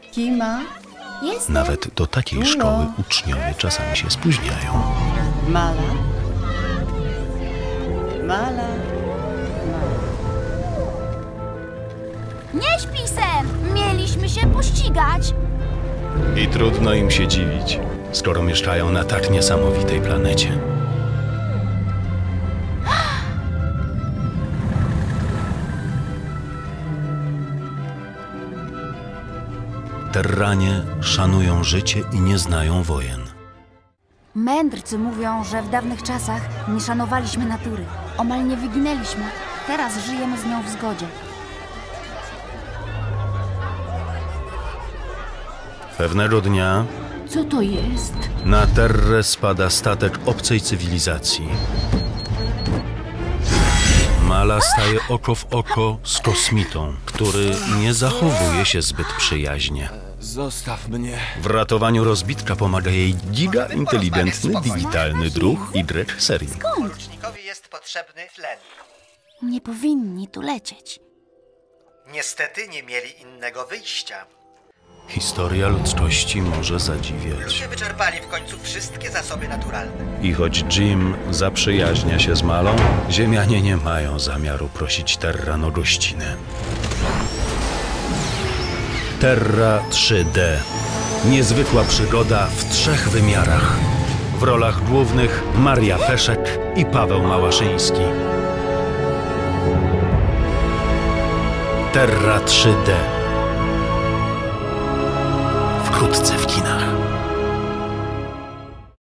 Kima? Jestem. Nawet do takiej szkoły uczniowie czasami się spóźniają. Mala? Mala? Nie śpij, Sam! Mieliśmy się pościgać. I trudno im się dziwić, skoro mieszkają na tak niesamowitej planecie. Terranie szanują życie i nie znają wojen. Mędrcy mówią, że w dawnych czasach nie szanowaliśmy natury. Omal nie wyginęliśmy. Teraz żyjemy z nią w zgodzie. Pewnego dnia Co to jest? na Terrę spada statek obcej cywilizacji. Mala staje oko w oko z kosmitą, który nie zachowuje się zbyt przyjaźnie. Zostaw mnie. W ratowaniu rozbitka pomaga jej giga-inteligentny, digitalny druh Y Serii. Łucznikowi jest potrzebny tlen. Nie powinni tu lecieć. Niestety nie mieli innego wyjścia. Historia ludzkości może zadziwiać. Ludzie wyczerpali w końcu wszystkie zasoby naturalne. I choć Jim zaprzyjaźnia się z Malą, Ziemianie nie mają zamiaru prosić Terran o gościnę. Terra 3D. Niezwykła przygoda w 3 wymiarach. W rolach głównych Maria Peszek i Paweł Małaszyński. Terra 3D. Wkrótce w kinach.